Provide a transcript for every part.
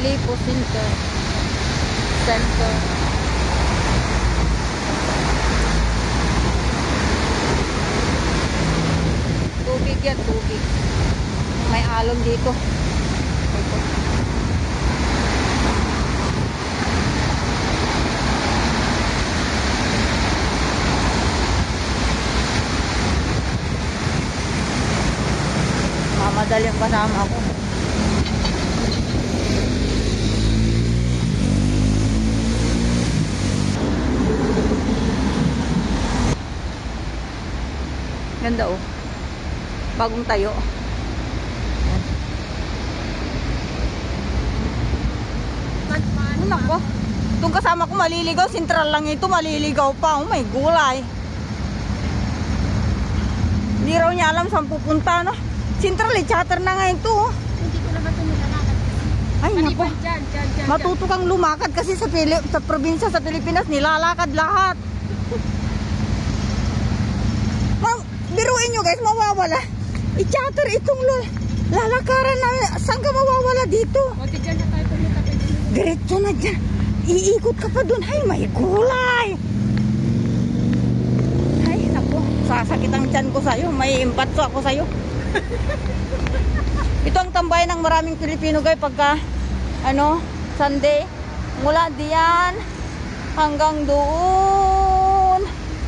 Lipo Center. Tubig yan, tubig. May alon dito. Ito. Mamadali ang kasama ko. Ganda oh. Bagong tayo. Nako. Itong kasama ko maliligaw. Sentral lang ito. Maliligaw pa. Oh my gulay. Hindi raw niya alam saan pupunta, no? Sentral eh. Chatter na nga ito. Oh. Hindi ko naman ito nilalakad. Ay, nako. Dyan. Matuto kang lumakad kasi sa probinsya sa Pilipinas nilalakad lahat. Biruin nyo guys, mawawala. I-chatter itong lalakaran namin. Saan ka mawawala dito? O, dyan na tayo pumunta. Diretso na dyan. Iikot ka pa dun. Ay, may gulay. Ay, naku. Sasakit ang tiyan ko sa'yo. May impatso ako sa'yo. Ito ang tambayan ng maraming Pilipino guys pagka, Sunday. Mula diyan hanggang doon.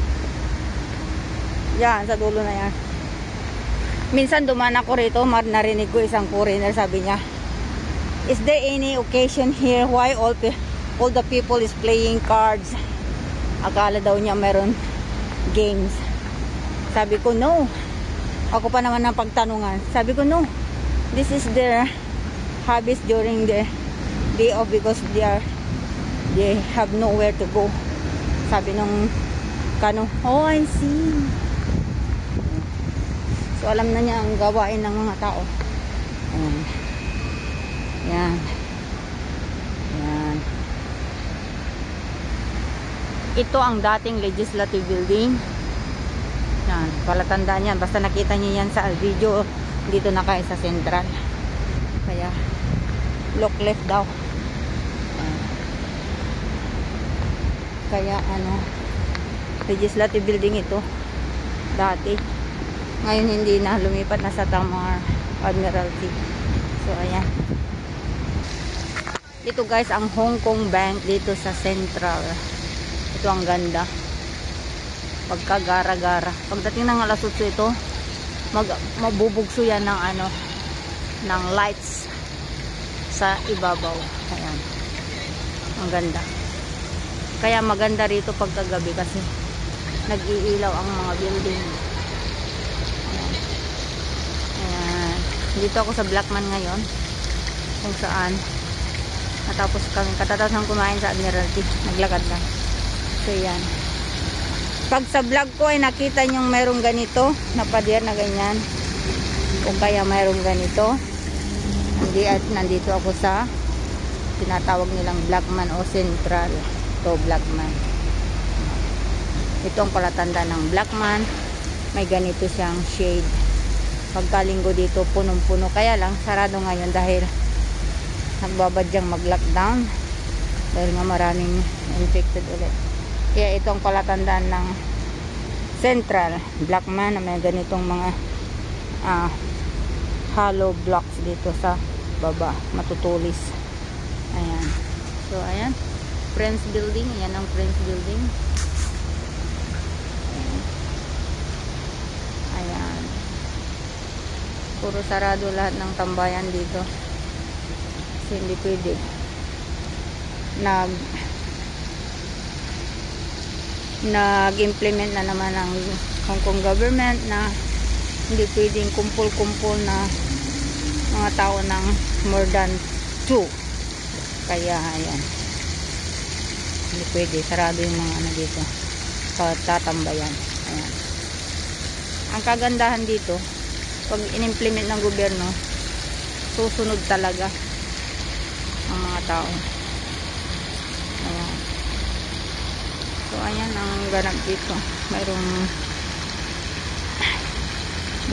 Yan, sa dulo na yan. Minsan dumaan ako rito, narinig ko isang foreigner, sabi niya, is there any occasion here why all the people is playing cards? Akala daw niya meron games. Sabi ko, no. Ako pa naman ang pagtanungan. Sabi ko, no. This is their hobbies during the day off because they have nowhere to go. Sabi nung oh, I see. So alam na niya ang gawain ng mga tao. Ayan. Yan. Yan. Ito ang dating legislative building. Yan. Palatandaan yan. Basta nakita niyo yan sa video. Dito na kayo sa Central. Kaya look left daw. Ayan. Kaya legislative building ito. Dati. Ngayon hindi na, lumipat na sa Tamar Admiralty. So ayan. Dito guys ang Hong Kong Bank dito sa Central. Ito ang ganda. Pagkagara-gara. Pagdating ng alas 8 ito, mabubugso yan ng ng lights sa ibabaw. Ayan. Ang ganda. Kaya maganda rito pagkagabi kasi nag-iilaw ang mga building. Dito ako sa Blackman ngayon, kung saan natapos kami, katatapos ng kumain sa Admiralty, naglakad lang. So yan, pag sa vlog ko ay nakita nyong mayroong ganito na pader na ganyan, o kaya mayroong ganito, nandito ako sa tinatawag nilang Blackman o Central. Ito Blackman. Ito ang palatanda ng Blackman. May ganito siyang shade. Pagkalinggo dito punong-puno, kaya lang sarado ngayon dahil nagbabadyang mag-lockdown dahil nga maraming infected ulit. Kaya itong palatandaan ng Central Blackman na may ganitong mga hollow blocks dito sa baba, matutulis. Ayan. So ayan, Friends Building. Ayan ang Friends Building. Ayan. Puro sarado lahat ng tambayan dito kasi hindi pwede. Nag-implement na naman ng Hong Kong government na hindi pwedeng kumpul-kumpul na mga tao ng more than 2. Kaya ayan, hindi pwede, sarado yung mga dito tatambayan. Ayan. Ang kagandahan dito, pag in-implement ng gobyerno, susunod talaga ang mga tao. Ayan. So ayan ang ganap dito. Mayroong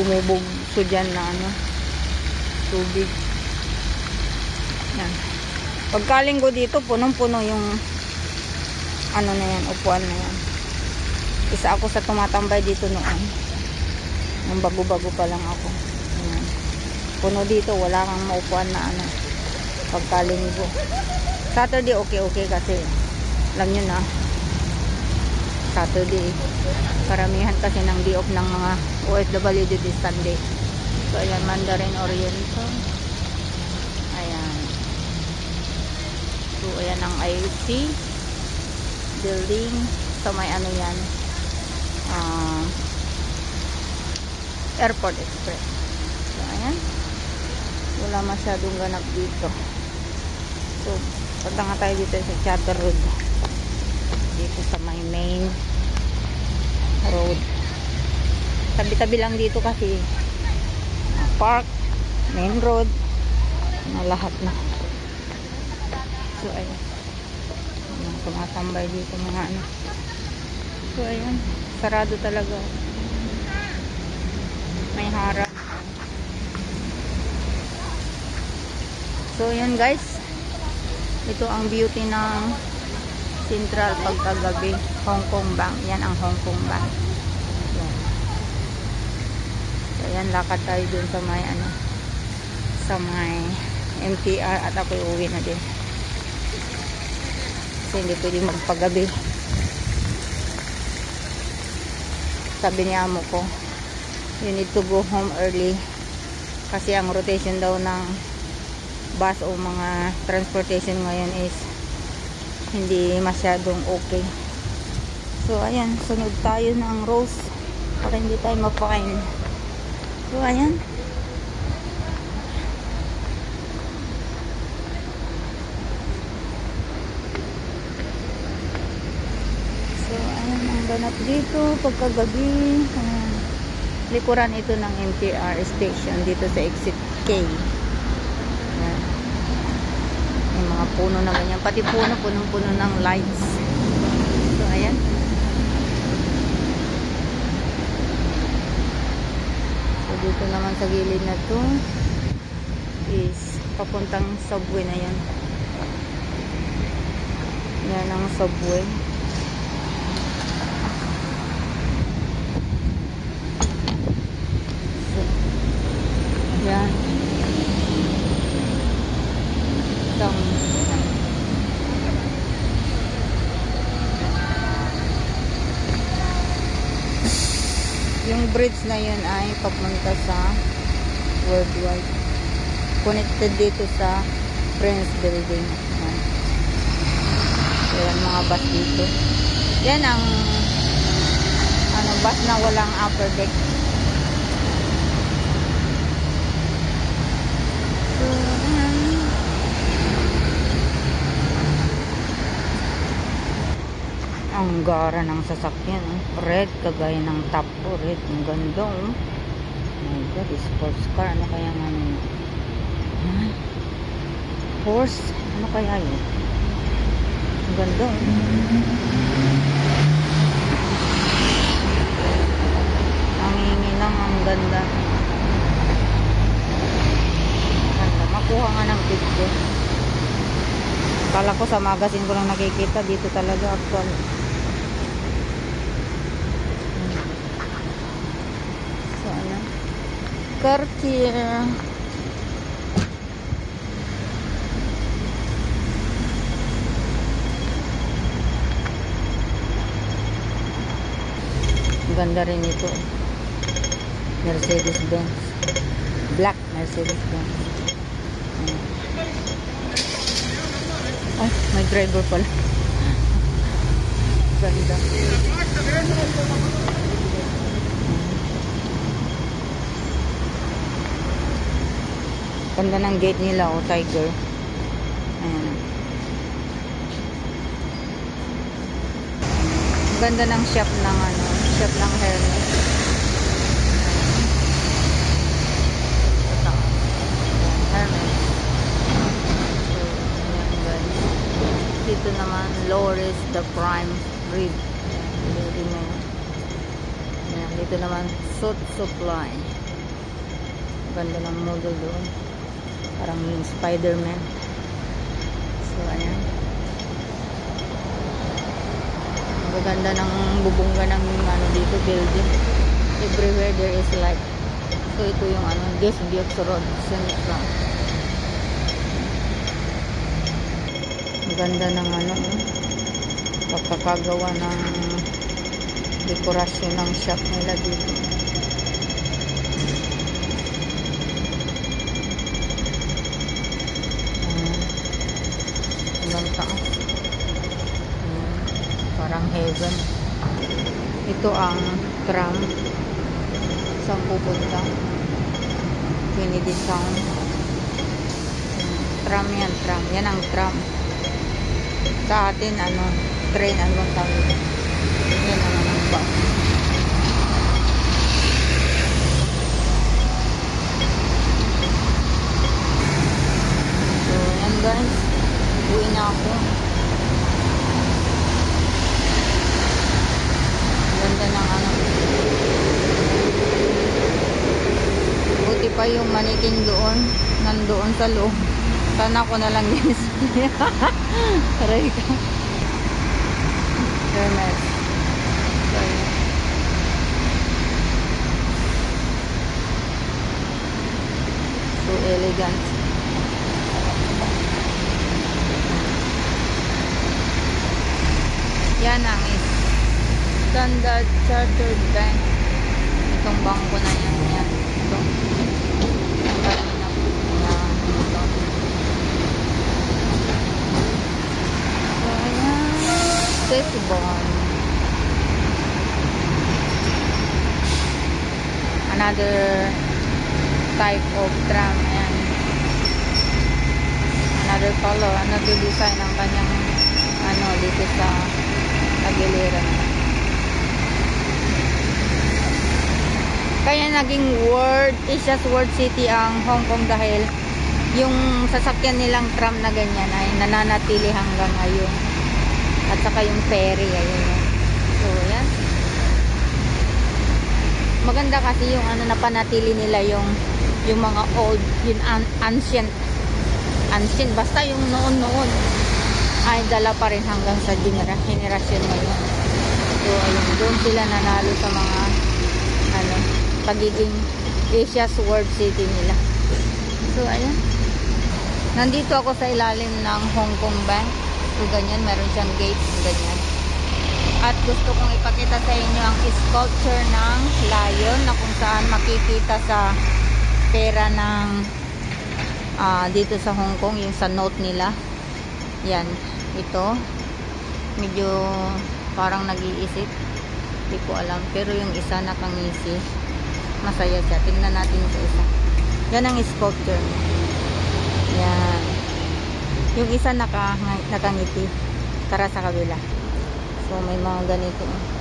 bumubugso dyan na tubig. Ayan. Pagkalinggo dito, punong-puno yung ano na yan, upuan na yan. Isa ako sa tumatambay dito noon. Nung bago-bago pa lang ako. Ayan. Puno dito, wala kang maupuan na ano. Pagkalinggo. Saturday, okay kasi. Alam nyo na. Saturday. Karamihan kasi ng day off ng mga OFW dito Sunday. So, ayan, Mandarin Oriental. Ayan. So, ayan ang IFC building. So, may ano yan. Airport Express. So, ayan. Wala masyadong ganap dito. So, punta nga tayo dito sa Chatter Road. Dito sa my main road. Tabi-tabi lang dito kasi park, main road, na lahat na. So, ayan. Tumatambay dito mga ano. So, ayan. Sarado talaga. May harap. So, yun guys. Ito ang beauty ng Central pagkagabi. Hong Kong Bank. Yan ang Hong Kong Bank. Yan. So, ayan. Lakad tayo dun sa may ano. Sa may MTR at ako'y uwi na din. Kasi hindi pwede magpagabi. Sabi ni amo ko, you need to go home early. Kasi ang rotation daw ng bus o mga transportation ngayon is hindi masyadong okay. So, ayan. Sunod tayo ng Rose para hindi tayo mapakain. So, ayan. Ganap dito pagkagabi. Likuran ito ng MTR station dito sa exit K. Ayan. May mga puno naman yan, pati punong-puno ng lights. So ayan. So dito naman sa gilid na to is papuntang subway na yan. Yan ang subway. Yan. Yung bridge na yun ay papunta sa Worldwide. Connected dito sa Prince Building. Yan. So, yan mga bus dito. Yan ang ano, bus na walang upper deck. Ang gara ng sasakyan, red, kagaya ng top ko, red, ang ganda, oh my god, sports car, ano kaya nga yun? Horse, ano kaya yun? Ang ganda, oh. Nangingi lang, ang ganda. Ganda, makuha nga ng picture. Kala ko sa magazine ko lang nakikita, dito talaga actual. So, ayan. Cartier. Ganda rin ito. Mercedes-Benz. Black Mercedes-Benz. Ay, may driver pala. Ganda. Ganda ng gate nila, oh, tiger. Ayan. Ganda ng shop ng ano, shop ng Hermes. Hermes. Dito naman, Loris the Prime Rib. Dito naman, Suit Supply. Ganda ng model doon. Parang yung Spider-Man. So, ayan. Maganda ng bubungga ng ano dito, building. Everywhere there is light. So, ito yung ano, Gesbiot Road, Central. Maganda ng ano, pagkakagawa ng dekorasyon ng shop nila dito. Hanggang taas. Parang heaven. Ito ang tram. Saan pupunta? Kennedy Town. Tram yan, tram. Yan ang tram. Sa atin, ano, train, ano bang tawag? Yan ang ano ba? So, yan guys. Uwi na ako. Ganda ng ano. Buti pa yung manikin doon. Nandoon sa loob. Sana ko na lang din. Aray ka. Hermes. So elegant. Yan ang Standard Chartered Bank. Itong bangko na yan. Yan. Ito. Ang dami na po. Yan. Ito. So, ayan. Sesibon. Another type of tram. Ayan. Another color. Another design ng kanyang ano dito sa tagiliran. Kaya naging Asia's World City ang Hong Kong dahil yung sasakyan nilang tram na ganyan ay nananatili hanggang ngayon. At saka yung ferry, ayun. So, yan. Maganda kasi yung ano napanatili nila yung mga old, yung ancient, basta yung noon ay dala pa rin hanggang sa generasyon ngayon. So, ayun, doon sila nanalo sa mga ano, pagiging Asia's World City nila. So, ayan. Nandito ako sa ilalim ng Hong Kong Bank. So, ganyan. Meron siyang gate. Ganyan. At gusto kong ipakita sa inyo ang sculpture ng lion na kung saan makikita sa pera ng dito sa Hong Kong. Yung sa note nila. Yan. Ito. Medyo parang nag-iisip. Hindi ko alam. Pero yung isa nakangisi. Masaya siya. Tingnan natin sa isa. Yan ang sculpture. Yan. Yung isa nakangiti. Tara sa kabila. So, may mga ganito.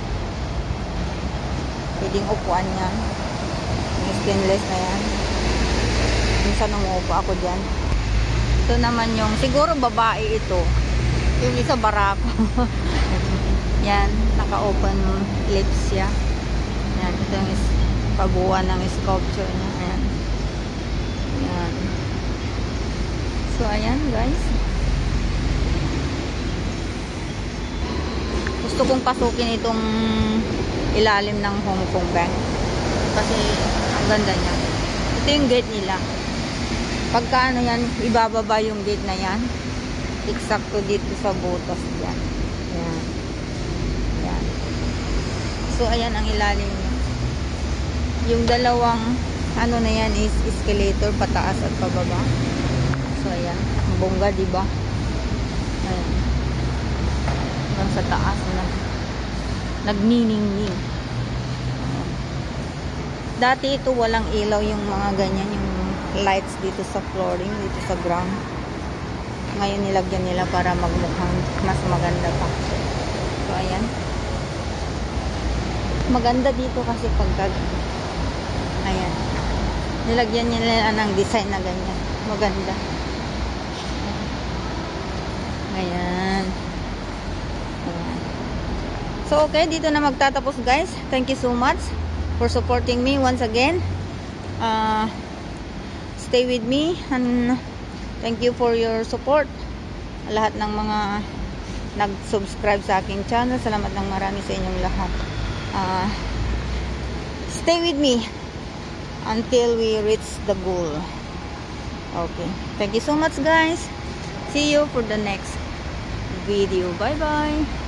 Pwedeng upuan yan. Yung stainless na yan. Minsan umuupo ako dyan. Ito naman yung, siguro babae ito. Yung isa barako. Yan. Naka-open lips siya. Yan. Ito yung pabuwan ng sculpture niya. Ayan. Ayan. So, ayan guys. Gusto kong pasukin itong ilalim ng Hong Kong Bank. Kasi, ang ganda niya. Ito yung gate nila. Pagka ano yan, ibababa yung gate na yan. Eksakto dito sa butas yan. Ayan. Ayan. So, ayan ang ilalim niya. Yung dalawang ano na yan is escalator pataas at pababa. So ayan, ang bongga, diba? Ayan. Hanggang sa taas na nagniningning. Ayan. Dati ito walang ilaw yung mga ganyan, yung lights dito sa flooring, dito sa ground. Ngayon nilagyan nila para magmukhang mas maganda pa. So ayan. Maganda dito kasi pagka ayan. Nilagyan nila ng design na ganyan. Maganda. Ayan. Ayan. So, okay. Dito na magtatapos, guys. Thank you so much for supporting me once again. Stay with me. And thank you for your support. lahat ng mga nag-subscribe sa aking channel. Salamat ng marami sa inyong lahat. Stay with me until we reach the goal. Okay. Thank you so much, guys. See you for the next video. Bye-bye.